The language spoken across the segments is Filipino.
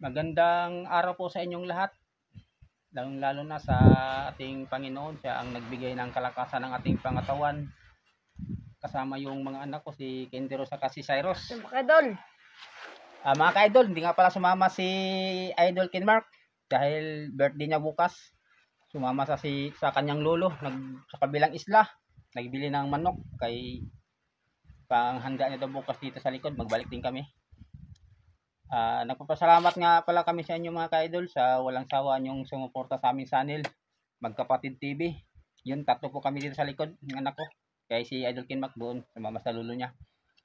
Magandang araw po sa inyong lahat. Lalo na sa ating Panginoon, siya ang nagbigay ng kalakasan ng ating pangatawan. Kasama yung mga anak ko, si Kendero saka si Cyrus. Mga idol. Mga ka-idol, hindi nga pala sumama si Idol Kinmark dahil birthday niya bukas. Sumama sa kanyang lolo sa kabilang isla. Nagbili ng manok kay panghanda niya daw bukas dito sa likod. Magbalik din kami. Nagpapasalamat nga pala kami sa inyo mga ka-idol sa walang sawa niyong sumuporta sa aming channel, Magkapatid TV. Yun, tatlo po kami dito sa likod ng anak ko. Kaya si Idol Kinmark doon, sumama sa lolo niya.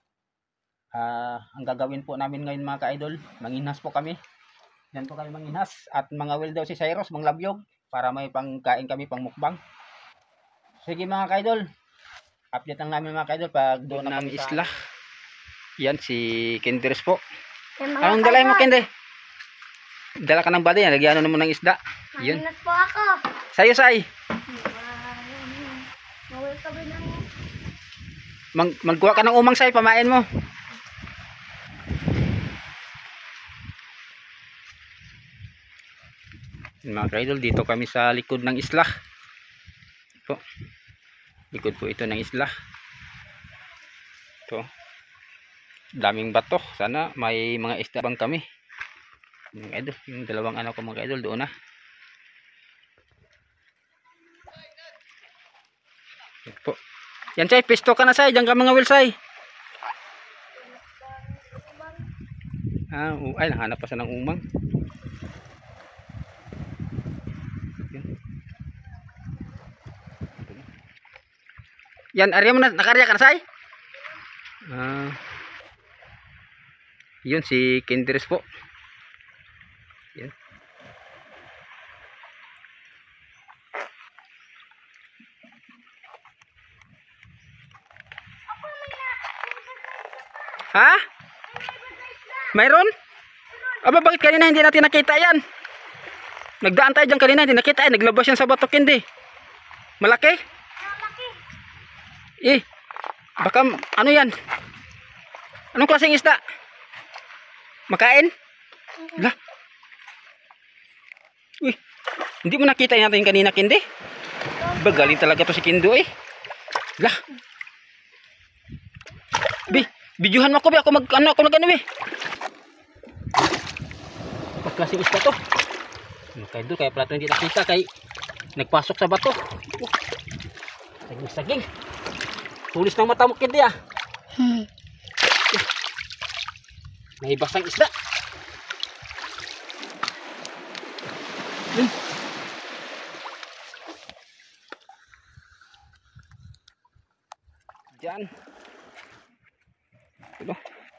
Ang gagawin po namin ngayon mga ka-idol, manginhas po kami. Yan po kami manginhas. At mga will daw si Cyrus, manglabyog, para may pangkain kami, pang mukbang. Sige mga ka-idol, update lang namin mga ka-idol pag doon na kami isla. Yan si Kendres po. Anong dala mo, Kende? Dala ka ng bali, lagyan naman ng isda. Yun. Manginas po ako. Sa'yo, Say. Mawal ka ba ng... Magkuha ka ng umang, Say, pamain mo. Mga ka-idol, dito kami sa likod ng isla. Ito. Likod po ito ng isla. Ito. Daming bato. Sana may mga isda bang kami. Mga idol, yung dalawang anak ko mga idol doon na. Po. Yan Say, pisto ka na Say, diyan ka mga will Say. Ay nahanap pa sa ng umang. Yan, area mo na, nakarya ka na Say? Yun si Kendres po. Yan. Ha? Mayroon? Aba, bakit kanina hindi natin nakita yan? Nagdaan tayo dyan kanina, hindi nakita yan. Naglabas yan sa bato, Kendi. Malaki? Baka ano yan? Anong klaseng isda? Makain? Lah. Uy, hindi mo nakita natin kanina, Kendi? Galing talaga to si Kendo eh. Lah. Bidyuhan mo ko, ako mag-ano eh. Pagklaseng isda to. Mga kaya pala ito hindi nakita kay nagpasok sa bato. Saging. Tulis ng mata mo, Kendi ah. May basang isda. Diyan. Ito.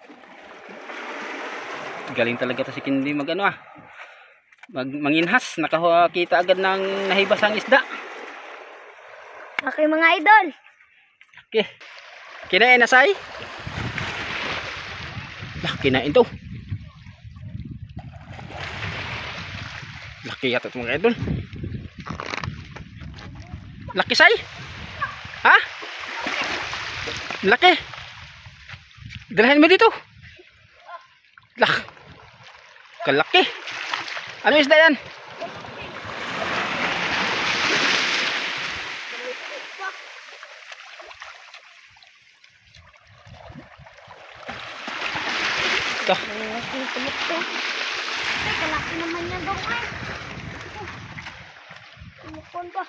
Galing talaga to si Kendi magano ah. Manginhas, nakakita agad ng nahibasang isda. Okay mga idol. Okay. Kinain na Say? Lah, kinain to. Laki yata ito mga idol. Laki Say? Ha? Laki. Dalahin mo dito. Lah. Kalaki. Ano isda yan? Ito. Kalaki naman yan dong ay. Tumukon ka.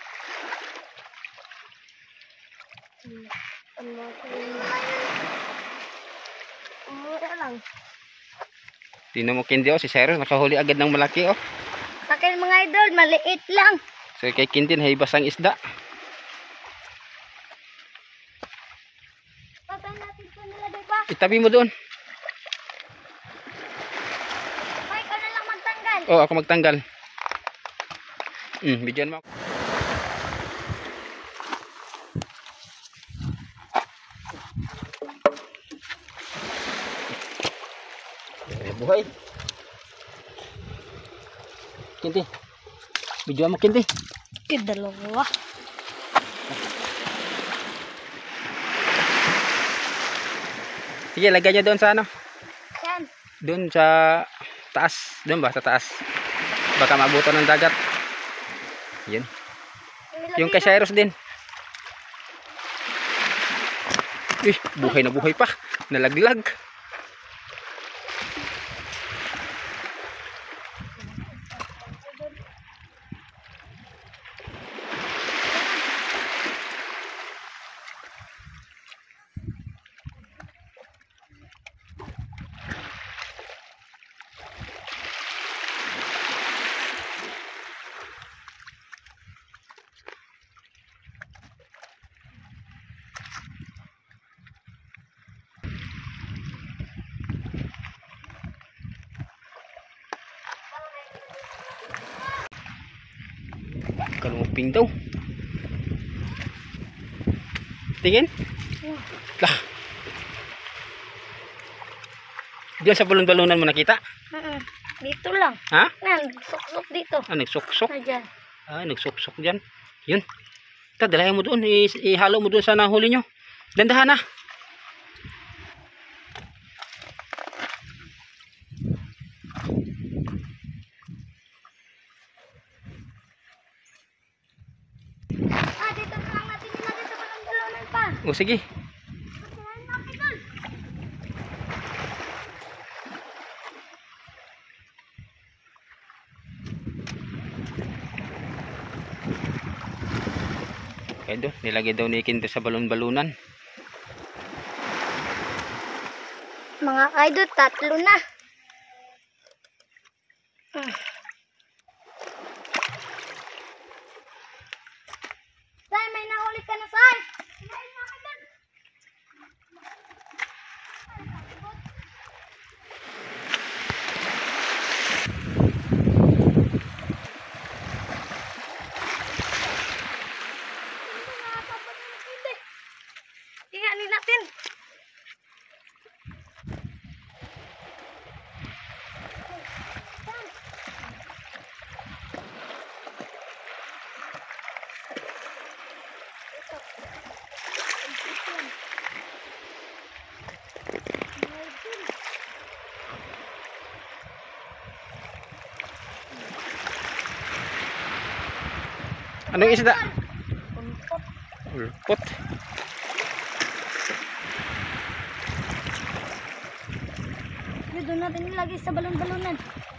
Mura lang. Tingnan mo Kendi si Cyrus nakahuli agad ng malaki oh. Sa akin mga idol, maliit lang. So kay Kendi nahibas ang isda. Patay natin ito nilagay pa. Itabi mo doon. Ay, ka na lang magtanggal. Oh, ako magtanggal. Bigyan mo ako. Buhay. Kendi. Bigyan mo Kendi. Dalawa. Sige, lagay niyo doon sa ano? Saan? Doon sa taas. Doon ba sa taas? Baka maabutan ng dagat. Yun. Yung kay Cyrus din. Buhay na buhay pa. Nalaglag. Kaluping daw. Tingin? Lah. Diyan sa balon-balonan mo nakita? Dito lang. Ha? Suksok dito. Nagsuksok? Ayan. Nagsuksok dyan. Yun. Dalayan mo doon. Ihalo mo doon sa nahuli nyo. Dandahan na. Dito na lang natin ilagay sa balon-balonan pa. O sige. Ayan, mga idol. Kaya doon. Nilagay daw ni Kinder sa balon-balunan. Mga idol, 3 na. Say, may nahuli ka na, Say. Say, mga idol. Tingnan natin. Anong isda? Ulpot. Doon natin ilagay sa balon-balonan.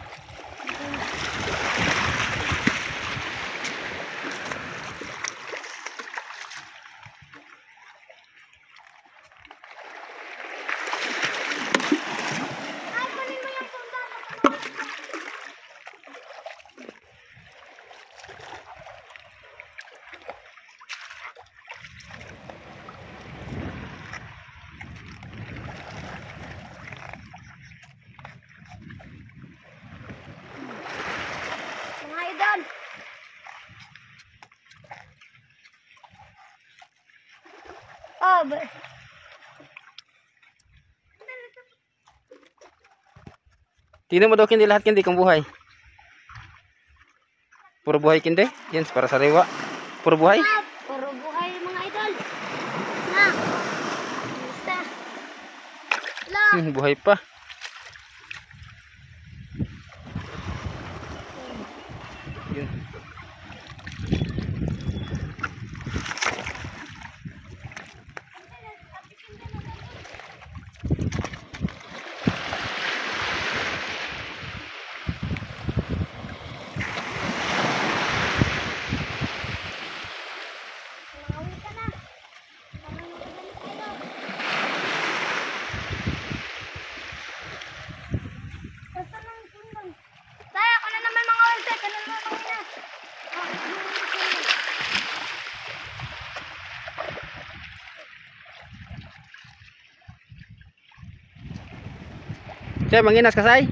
Ay, kunin mo yung sundalo. Mga idol. Oh, Tingnan mo daw Kindi lahat Kindi kung buhay. Puro buhay Kindi. Yan para sa rewa. Puro buhay. puro buhay mga idol. Na. Isa. La. Buhay pa. Yun. Umawi ka na. Parang magalit idol. Basta lang sundang. Saya, ako na naman mga ulti. Ka na naman mga ina. Say, manginas ka say?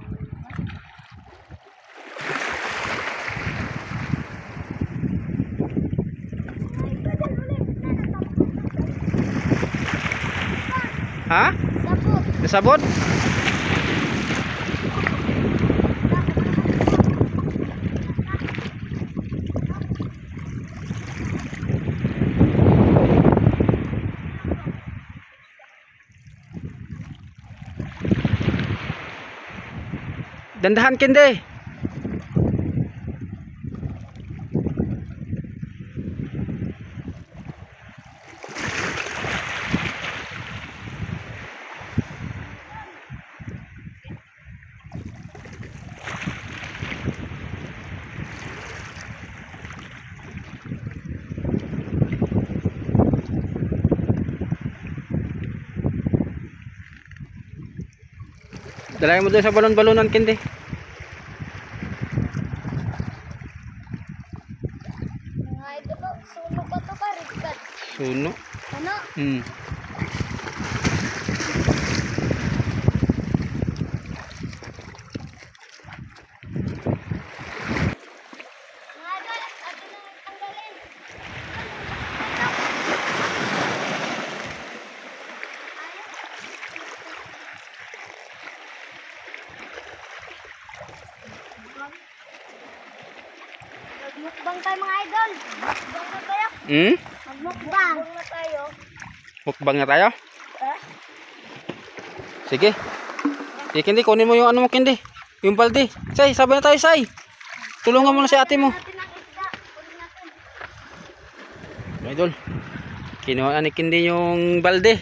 Ha? Sapot. Nasabot? Dandahan Kinde. Dalayan mo doon sa balon-balonan Kinde. Mga idol, oh, suno ba to pa? Rigat. Suno. Ano? Mga idol, atin na tanggalin. Magmukbang tayo mga idol. Magmukbang na tayo. Magmukbang na tayo. Mukbang na tayo. Eh? Sige. Sige Kinde, kunin mo yung ano mo Kinde. Yung balde. Say, sabay na tayo Say. Tulungan mo na si ate mo. Natin ang isda. Kunin natin. Idol. Kinuha ni Kinde yung balde.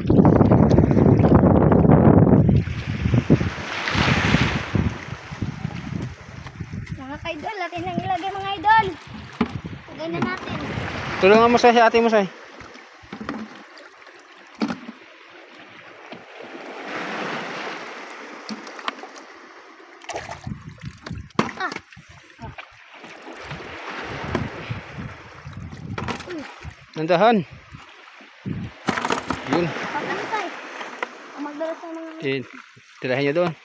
Mga kaidol, atin ang ilagay mga idol. Lagay na natin. Tulungan mo Say, si ate mo Say. Ah. Nandahan. Yun. Paano tayo? Ang magdala sa mga... Tirahin nyo doon.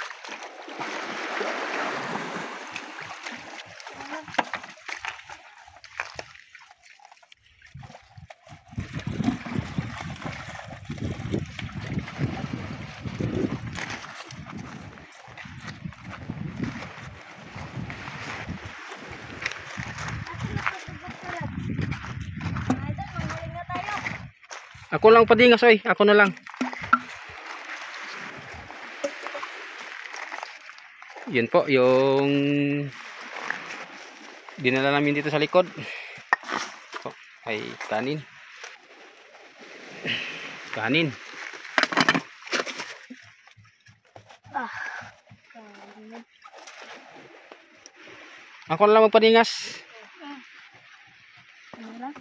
Ako lang padingas oy. Ako na lang. Yun po yung dinala namin dito sa likod. So, ay kanin. Kanin. Ah. Ako na lang magpadingas. Ano?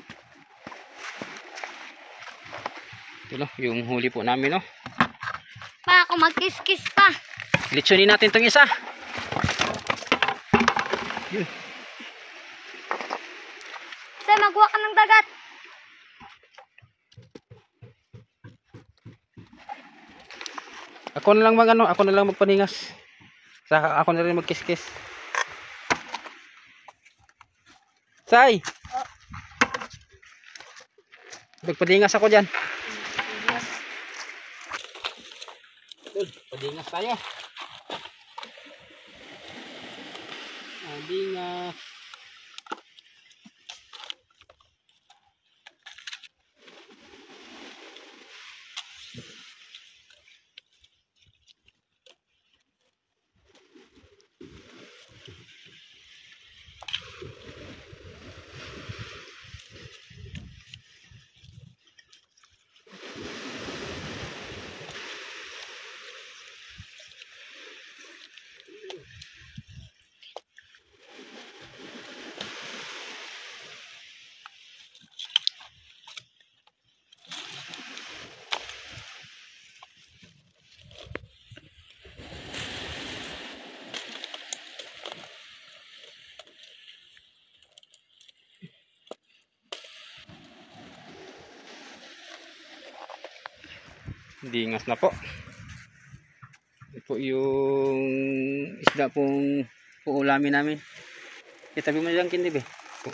Ito no, yung huli po namin no. Pa ako magkiskis pa. Litsunin natin tong isa. Yun. Say, magwa ka ng dagat. Ako na lang ako na lang magpaningas. Saka ako na rin magkiskis. Say. Magpadingas ako diyan. Padingas tayo. Padingas. Dingas na po. Ito po yung isda pong uulamin namin. Itabi mo lang Kinde be.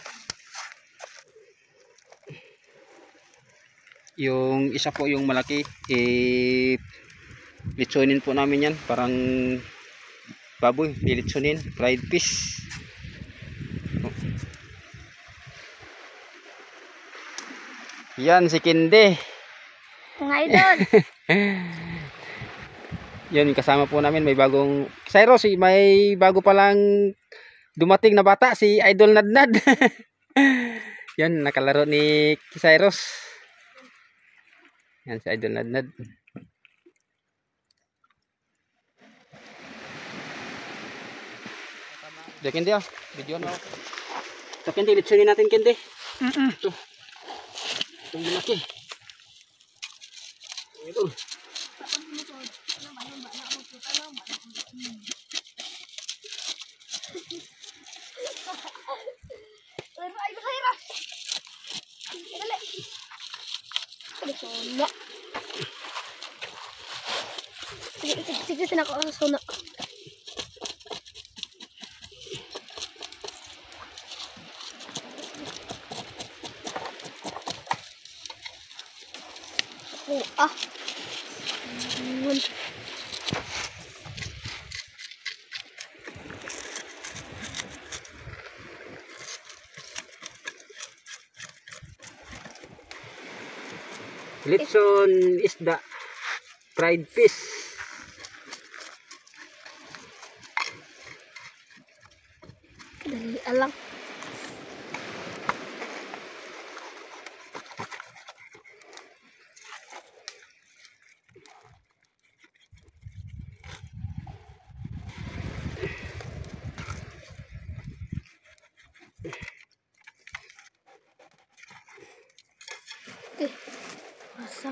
Yung isa po yung malaki, litsunin po namin yan. Parang baboy, litsunin, fried fish. Yan si Kinde. Mga idol. Yun, kasama po namin may bagong Cyrus, may bago palang dumating na bata, si Idol Nadnad. Yan, nakalaro ni Cyrus. Yan si Idol Nadnad. Ito, Kendi, oh. Video na, oh. Ito, Kendi, litsunin natin, Kendi. Ito. Itong lumaki. Ito. Sige, sinako ang suna. Oh, ah. Litson isda. Fried fish. Dali alang. Masam.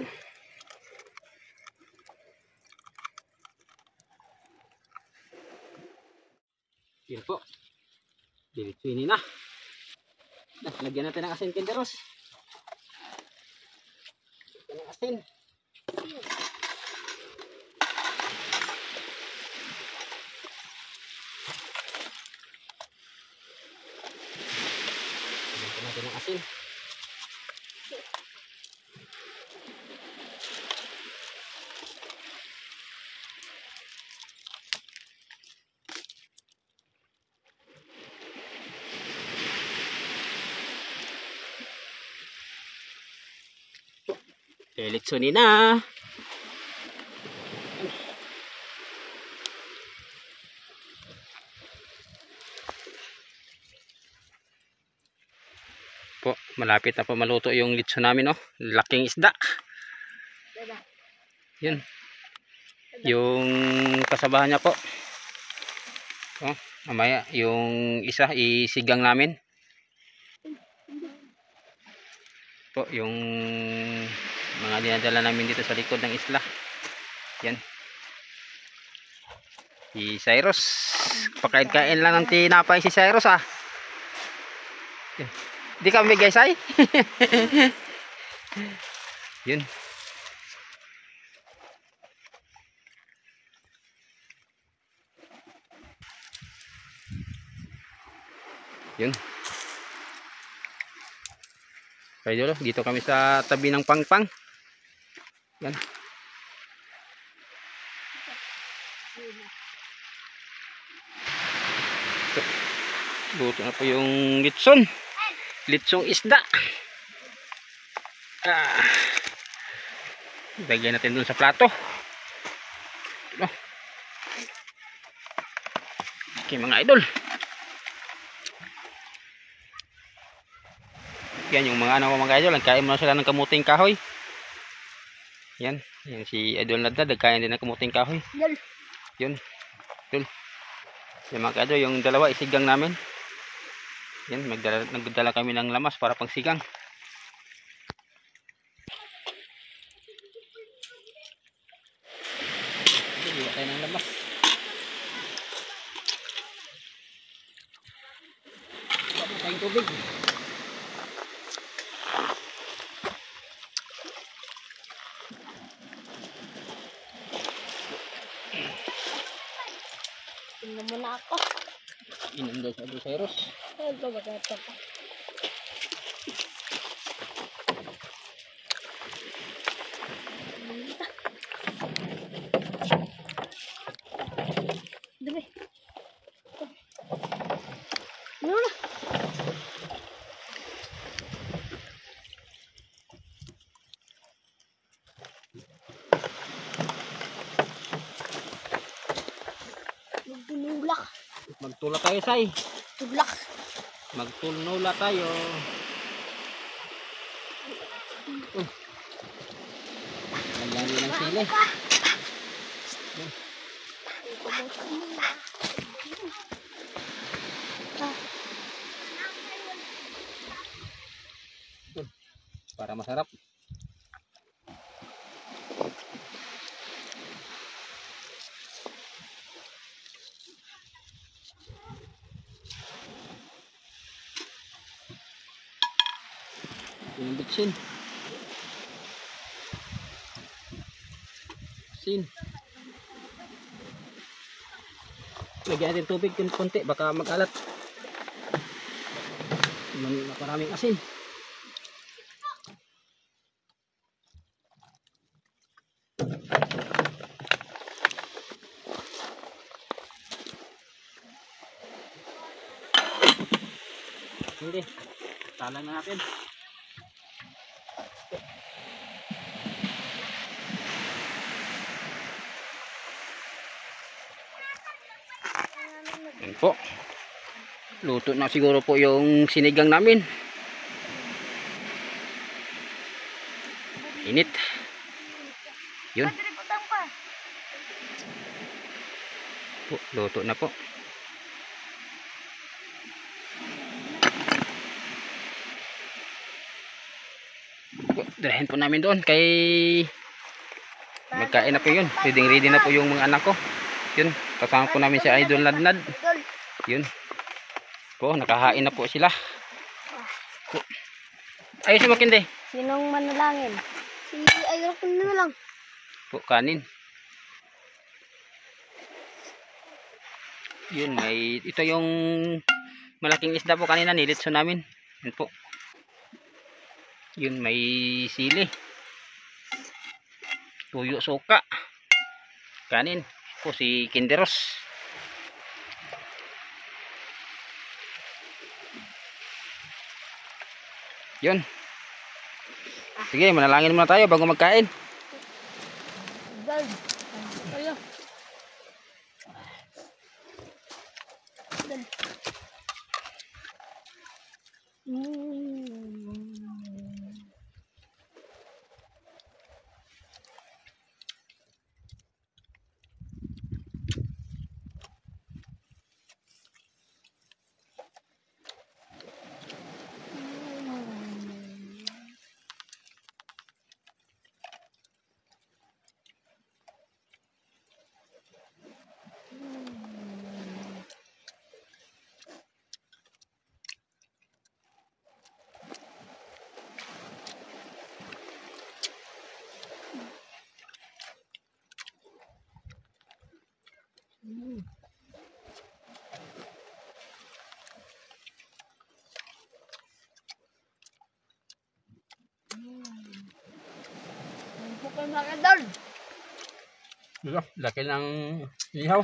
Yun po. Dilitsuinin na. Lagyan natin ng asin, Kenderos. Lagyan ng asin. Lagyan natin ng asin. Litsunin na. Po, malapit na po maluto yung litso namin, oh. Laking isda. Yun. Yung kasabahan niya po. Oh, mamaya yung isa isigang namin. Po, yung mga dinadala namin dito sa likod ng isla. Yan. Si Cyrus. Pakain-kain lang ng tinapay si Cyrus, ah. Yan. Di kami guys ay. Yun. Yun. Kaya dito, dito kami sa tabi ng pangpang. Yan. So, luto na po yung litson. Litsong isda. Lagyan natin dun sa plato. Okay mga idol. Yan yung mga mga idol. Nagkain mo na sila ng kamuting kahoy. Yan. Yan si Idol Nadnad. Nagkain din ng kamuting kahoy. Yun. Yun. Yan mga idol. Yung dalawa isigang namin. Yan. Nagdala kami ng lamas para pang sigang. Iwa tayo ng lamas. Iwa tayong tubig. Tingnan mo na ako. Inom daw sa Cyrus. Ito ba ito? Dami. Ano na? Tudlak. Magtula tayo, say. Tudlak. Magtulnula tayo. Lagyan din ng sili. Para masarap. Yung bitsin. Sin. Lagyan natin tubig konti baka mag-alat. Maraming asin. Hindi. Talang na natin. Yan po. Luto na siguro po yung sinigang namin. Init. Yun. Po, luto na po. Dalahin po namin doon kay magkain na po yun. Ready na po yung mga anak ko. Yun, kasama po namin si Idol Ladnad. Yun. Po, nakahain na po sila. Po. Ayos yung makindi. Sinong manalangin? Si Idol ko na lang. Po, kanin. Yun, ito yung malaking isda po kanina nilitso namin. Yun po. Yun, may sili. Tuyo suka. Kanin. Po si Kinderos. Yun. Sige, manalangin muna tayo bago magkain. Ayo. Bukan mga Idol. Laki ng ihaw.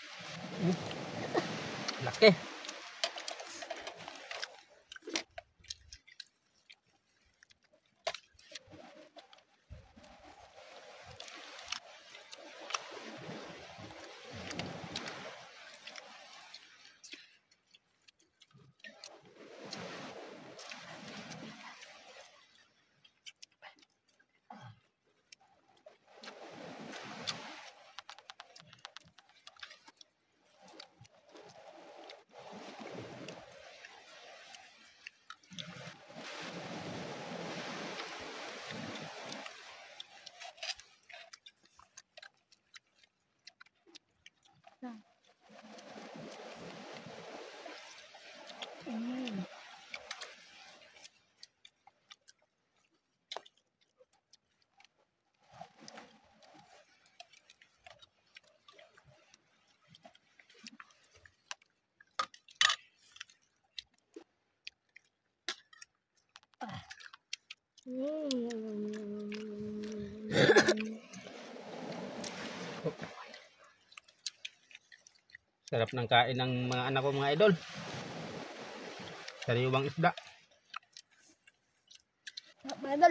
Laki. Sarap ng kain ng mga anak ko, mga idol. Sariwang isda. Mga Idol.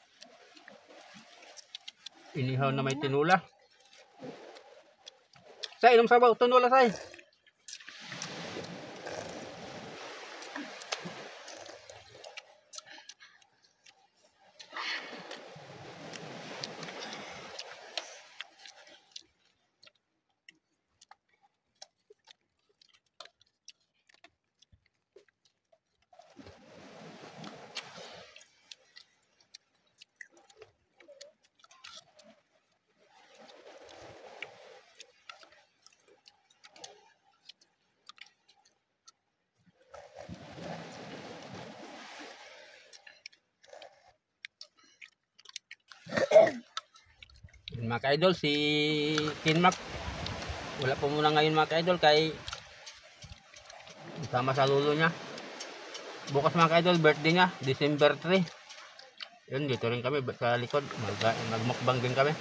Inihaw na may tinula. Say, inom sabaw. Tuno lang, say. Yun, mga ka-idol, si Kinmac wala po muna ngayon mga ka-idol kay sama sa lulo niya. Bukas mga ka-idol, birthday niya, December 3. Yun, dito rin kami sa likod, magmukbang din kami.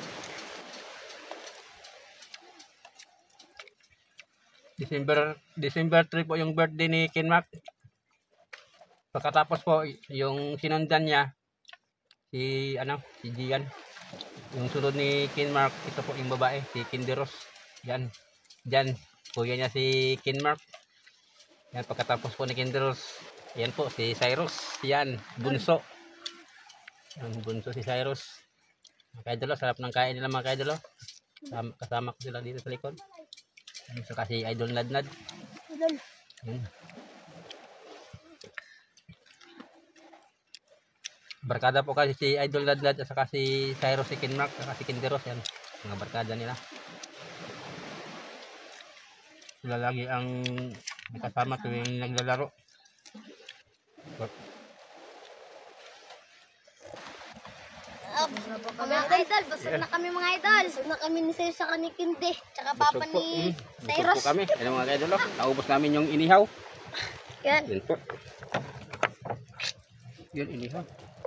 December 3 po yung birthday ni Kinmac. Pagkatapos po yung sinundan niya si Gian. Yung sunod ni Kinmac, ito po yung babae, si Kinderos. Yan. Diyan, kuya niya si Kinmac. Yan, pagkatapos po ni Kinderos, yan po si Cyrus. Yan, bunso. Yan, bunso si Cyrus. Mga ka-idol, sarap ng kain nila mga ka-idol. Kasama ko sila dito sa likod. Yan, saka si Idol Nadnad. Yan. Barkada po kasi si Idol Nadnad at saka si Cyrus, si Kinmac, at si Kinderos. Yan, mga barkada nila. Sila lagi ang kasama tuwing naglalaro. Mga idol, busog na kami mga idol. Busog na kami ni Sayo sa kanikindi. Tsaka papa ni Cyrus. Busog po kami. Yan mga idol. Naubos namin yung inihaw. Yan. Yan po. Yan, inihaw.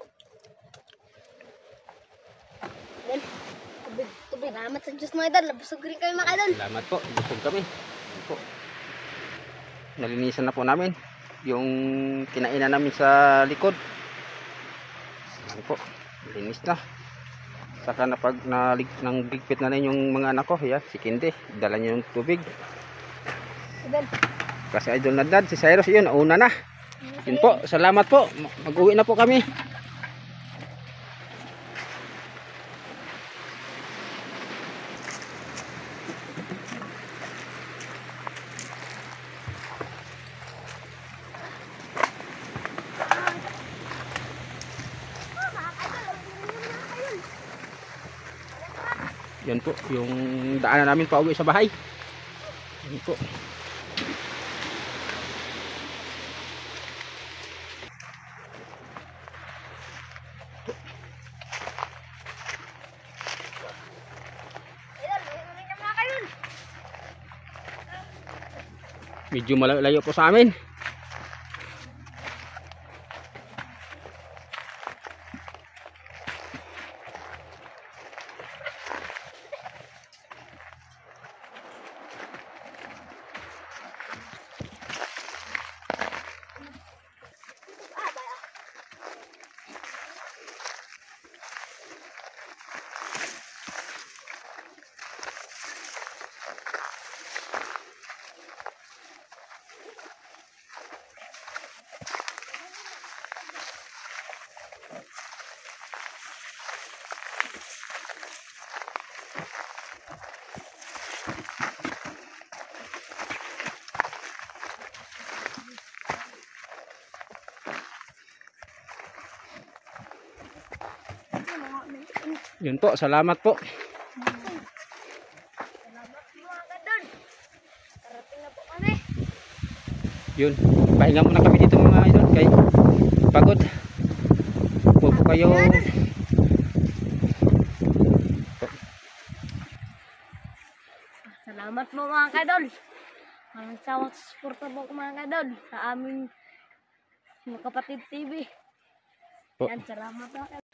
Yan. Tubig. Salamat sa Diyos mga idol. Busog rin kami mga idol. Salamat po. Busog kami. Yan po. Nalinisan na po namin yung kinainan namin sa likod. Yan po. Linis na. Saka na pag ligpit na rin yung mga anak ko. Yan, si Kinde. Dala niya yung tubig. Kasi Idol Nadnad, si Cyrus yun. Nauna na. Yun po. Salamat po. Mag-uwi na po kami. Yan po, yung daanan namin pauwi sa bahay. Yan po. Medyo malayo po sa amin. Yun po, salamat po. Salamat mga idol. Karating na po kami. Yun, pahinga muna kami dito mga idol. Kay pagod. Huwag po kayo. Salamat po mga idol. Maraming sawat sa suporta po mga idol sa aming mga kapatid TV. Po. Yan, salamat po.